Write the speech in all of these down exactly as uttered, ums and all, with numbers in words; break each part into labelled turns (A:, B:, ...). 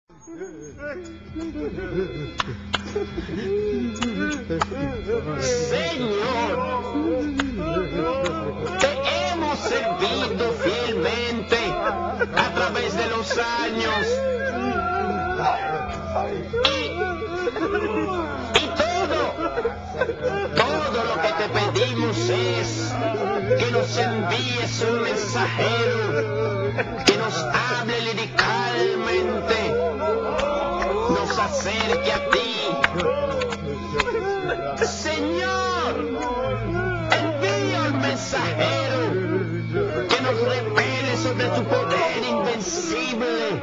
A: Señor, te hemos servido fielmente a través de los años y, y todo, todo lo que te pedimos es que nos envíes un mensajero que nos hable liricalmente, nos acerque a ti. Señor, envía un mensajero que nos revele sobre tu poder invencible.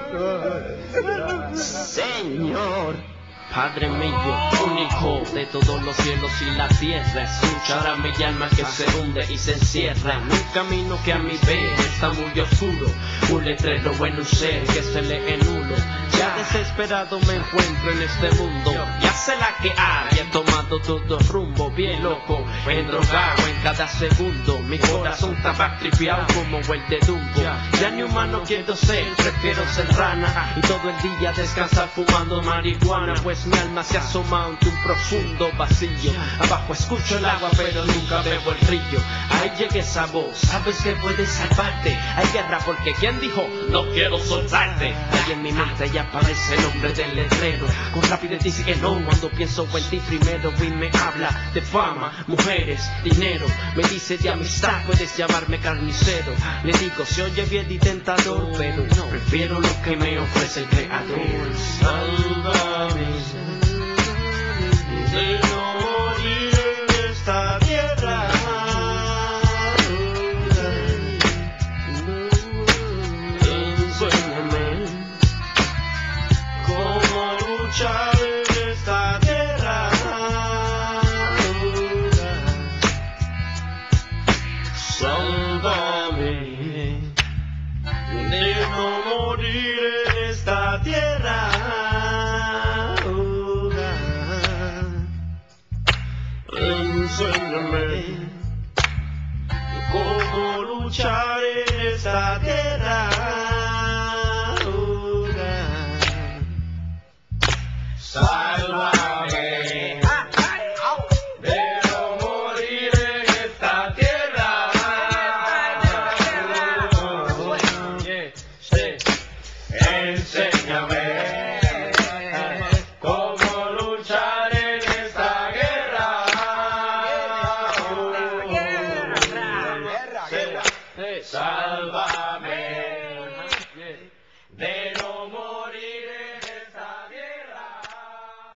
A: Señor,
B: Padre mío, único de todos los cielos y la tierra, escuchará mi alma que se hunde y se encierra en un camino que a mi ver está muy oscuro, un letrero en un ser que se lee nulo. Ya desesperado me encuentro en este mundo, ya sé la que hay, he tomado todo rumbo, bien loco, endrogado en cada segundo, mi corazón estaba tripeado como el de Dumbo. Ya ni humano quiero ser, prefiero ser rana, y todo el día descansar fumando marihuana, pues mi alma se asoma ante un profundo vacío. Abajo escucho el agua pero nunca veo el río. Ahí llega esa voz, sabes que puedes salvarte. Hay guerra porque quien dijo no quiero soltarte. Ahí en mi mente ya aparece el nombre del letrero, con rapidez dice que no cuando pienso en ti primero. Y me habla de fama, mujeres, dinero, me dice de amistad puedes llamarme carnicero. Le digo se oye bien y tentador, pero no, prefiero lo que me ofrece el creador. Sálvame de no morir en esta tierra. Enséñame cómo luchar en esta tierra. Sálvame de no morir en esta tierra.